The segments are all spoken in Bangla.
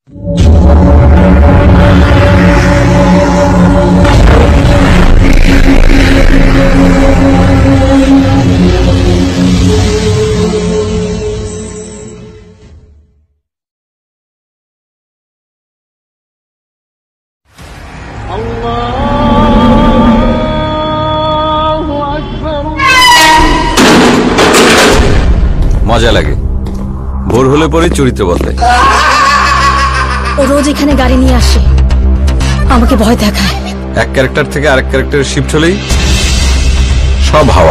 মজা লাগে, ভোর হলে পরে চরিত্র বদলায়। ও রোজ এখানে গাড়ি নিয়ে আসে, আমাকে ভয় দেখায়। এক ক্যারেক্টার থেকে আরেক ক্যারেক্টারে শিফট হলেই সব হাওয়া।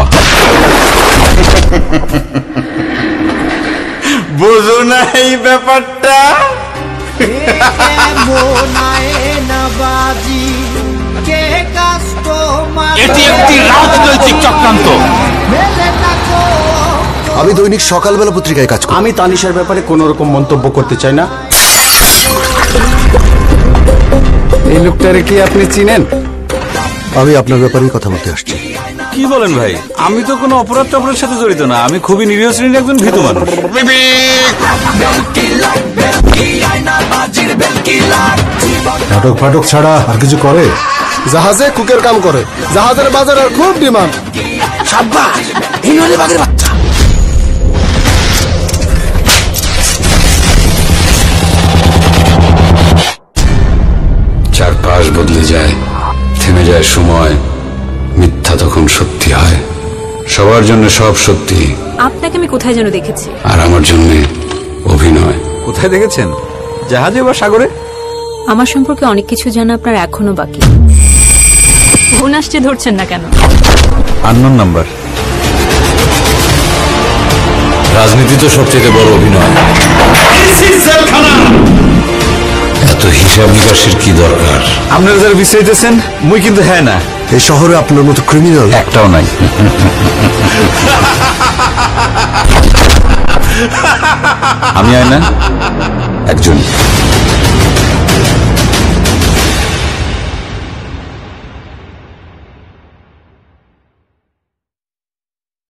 বুঝো না এই ব্যাপারটা? এটি একটি রাজনৈতিক চক্রান্ত। আমি দৈনিক সকালবেলা পত্রিকায় কাজ করি। আমি তানিশার ব্যাপারে কোন রকম মন্তব্য করতে চাই না। এই লোকটারে কি আপনি চিনেন? আমি আপনার ব্যাপারেই কথা বলতে আসছি। কি বলেন ভাই? আমি তো কোনো অপরাধ টপরাধের সাথে জড়িত না, আমি খুবই নিরীহ শ্রেণীর একজন ভীতু মানুষ। নাটক ফাটক ছাড়া আর কিছু করে? জাহাজে কুকের কাম করে, জাহাজের বাজার আর খুব ডিমান্ড। সাব্বাস, এই নলে বাগের বাচ্চা। চারপাশ বদলে যায়, থেমে যায় সময়, মিথ্যা তখন সত্যি হয়। সবার জন্য সব সত্যি। আপনাকে আমি কোথায় যেন দেখেছি। আর আমার জন্য অভিনয়। কোথায় দেখেছেন? জাহাজে বা সাগরে? আমার সম্পর্কে অনেক কিছু জানা আপনার এখনো বাকি। ফোন আসছে, ধরছেন না কেন? Unknown number. রাজনীতি তো সবচেয়ে বড় অভিনয়। এত হিসাব নিকাশের কি দরকার? আপনারা যারা বিশ্রাইতেছেন, মুই কিন্তু হ্যাঁ না। এই শহরে আপনার মতো ক্রিমিনাল একটাও নাই। আমি আয়না একজন।